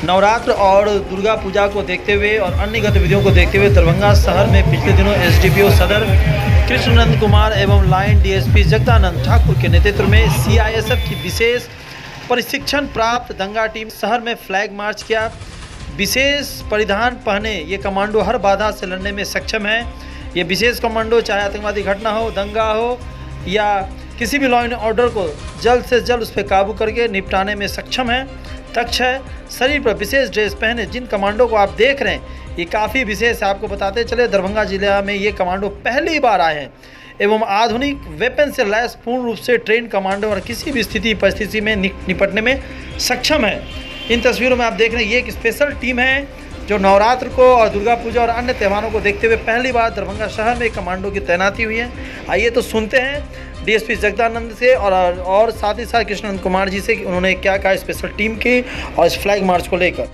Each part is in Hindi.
नवरात्र और दुर्गा पूजा को देखते हुए और अन्य गतिविधियों को देखते हुए दरभंगा शहर में पिछले दिनों एसडीपीओ सदर कृष्णनंद कुमार एवं लाइन डीएसपी जगदानंद ठाकुर के नेतृत्व में सीआईएसएफ की विशेष प्रशिक्षण प्राप्त दंगा टीम शहर में फ्लैग मार्च किया। विशेष परिधान पहने ये कमांडो हर बाधा से लड़ने में सक्षम है। ये विशेष कमांडो चाहे आतंकवादी घटना हो, दंगा हो या किसी भी लॉ एंड ऑर्डर को जल्द से जल्द उस पर काबू करके निपटाने में सक्षम है। दक्ष है। शरीर पर विशेष ड्रेस पहने जिन कमांडो को आप देख रहे हैं ये काफ़ी विशेष है। आपको बताते चले दरभंगा जिला में ये कमांडो पहली बार आए हैं एवं आधुनिक वेपन से लैस पूर्ण रूप से ट्रेन कमांडो और किसी भी स्थिति परिस्थिति में निपटने में सक्षम है। इन तस्वीरों में आप देख रहे हैं ये एक स्पेशल टीम है जो नवरात्र को और दुर्गा पूजा और अन्य त्योहारों को देखते हुए पहली बार दरभंगा शहर में कमांडो की तैनाती हुई है। आइए तो सुनते हैं डीएसपी जगदानंद से और साथ ही साथ कृष्णनंद कुमार जी से कि उन्होंने क्या कहा स्पेशल टीम की और इस फ्लैग मार्च को लेकर।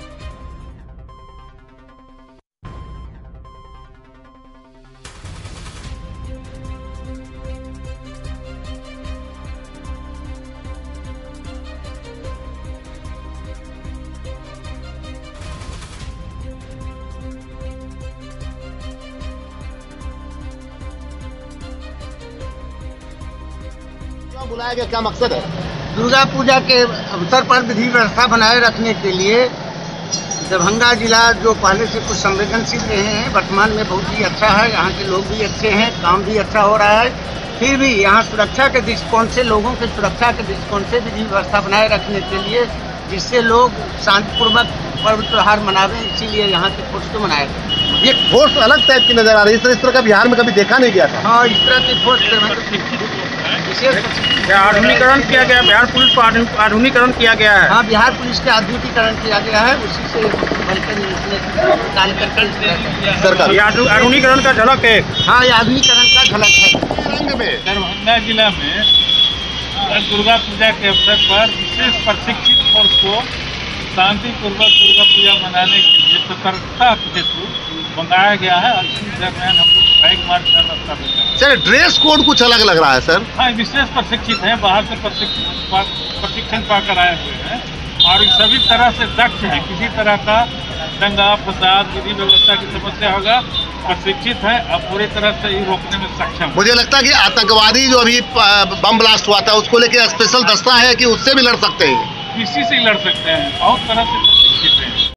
बुलाया गया, क्या मकसद है? दुर्गा पूजा के अवसर पर विधि व्यवस्था बनाए रखने के लिए दरभंगा जिला जो पहले से कुछ संवेदनशील रहे हैं वर्तमान में बहुत ही अच्छा है। यहाँ के लोग भी अच्छे हैं, काम भी अच्छा हो रहा है। फिर भी यहाँ सुरक्षा के दृष्टिकोण से लोगों के सुरक्षा के दृष्टिकोण से विधि व्यवस्था बनाए रखने के लिए जिससे लोग शांतिपूर्वक पर्व त्योहार मनावें, इसीलिए यहाँ के फोर्स को मनाया गया। ये फोर्स अलग टाइप की नजर आ रही है, इस तरह का बिहार में कभी देखा नहीं गया था। हाँ, इस तरह की फोर्स आधुनिकीकरण किया गया, बिहार पुलिस को आधुनिकीकरण किया गया है। हाँ, बिहार पुलिस का आधुनिकीकरण किया गया है, उसी से कार्य करके सरकार आधुनिकीकरण का झलक है। हाँ, ये आधुनिकीकरण का झलक है। रंग में दरभंगा जिला में दुर्गा पूजा के अवसर पर विशेष प्रशिक्षित फोर्स को शांतिपूर्वक दुर्गा पूजा मनाने के लिए सतर्कता हेतु मंगाया गया है और इसी दरमियान हम लोग फ्लैग मार्च का रास्ता देते हैं। सर, ड्रेस कोड कुछ अलग लग रहा है सर। हाँ, विशेष प्रशिक्षित हैं, बाहर से प्रशिक्षण पाकर आए हुए हैं और सभी तरह से दक्ष हैं। किसी तरह का दंगा फसाद विधि व्यवस्था की समस्या होगा प्रशिक्षित है और पूरी तरह से ही रोकने में सक्षम। मुझे लगता है कि आतंकवादी जो अभी बम ब्लास्ट हुआ था उसको लेकर स्पेशल दस्ता है कि उससे भी लड़ सकते हैं। किसी से लड़ सकते हैं, बहुत तरह से